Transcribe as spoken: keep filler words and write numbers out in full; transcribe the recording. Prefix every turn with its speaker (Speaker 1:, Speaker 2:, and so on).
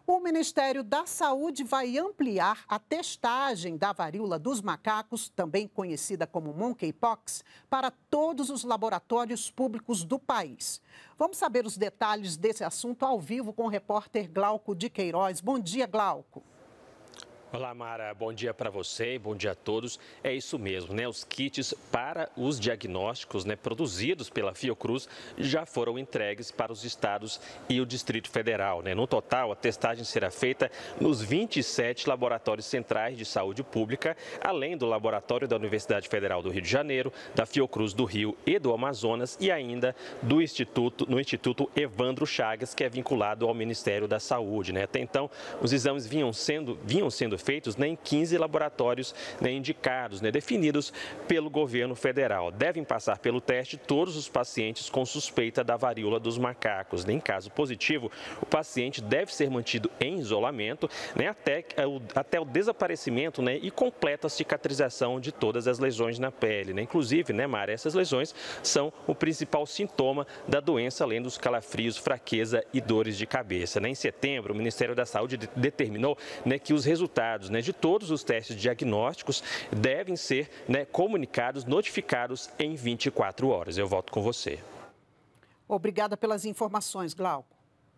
Speaker 1: O Ministério da Saúde vai ampliar a testagem da varíola dos macacos, também conhecida como monkeypox, para todos os laboratórios públicos do país. Vamos saber os detalhes desse assunto ao vivo com o repórter Glauco de Queiroz. Bom dia, Glauco.
Speaker 2: Olá, Mara. Bom dia para você e bom dia a todos. É isso mesmo, né? Os kits para os diagnósticos, né, produzidos pela Fiocruz já foram entregues para os estados e o Distrito Federal, né? No total, a testagem será feita nos vinte e sete laboratórios centrais de saúde pública, além do laboratório da Universidade Federal do Rio de Janeiro, da Fiocruz do Rio e do Amazonas e ainda do Instituto, no Instituto Evandro Chagas, que é vinculado ao Ministério da Saúde, né? Até então, os exames vinham sendo, vinham sendo feitos, né, em quinze laboratórios, né, indicados, né, definidos pelo governo federal. Devem passar pelo teste todos os pacientes com suspeita da varíola dos macacos. Né? Em caso positivo, o paciente deve ser mantido em isolamento, né, até, até o desaparecimento, né, e completa cicatrização de todas as lesões na pele. Né? Inclusive, né, Mara, essas lesões são o principal sintoma da doença, além dos calafrios, fraqueza e dores de cabeça. Né? Em setembro, o Ministério da Saúde determinou, né, que os resultados, né, de todos os testes diagnósticos devem ser, né, comunicados, notificados em vinte e quatro horas. Eu volto com você.
Speaker 1: Obrigada pelas informações, Glauco.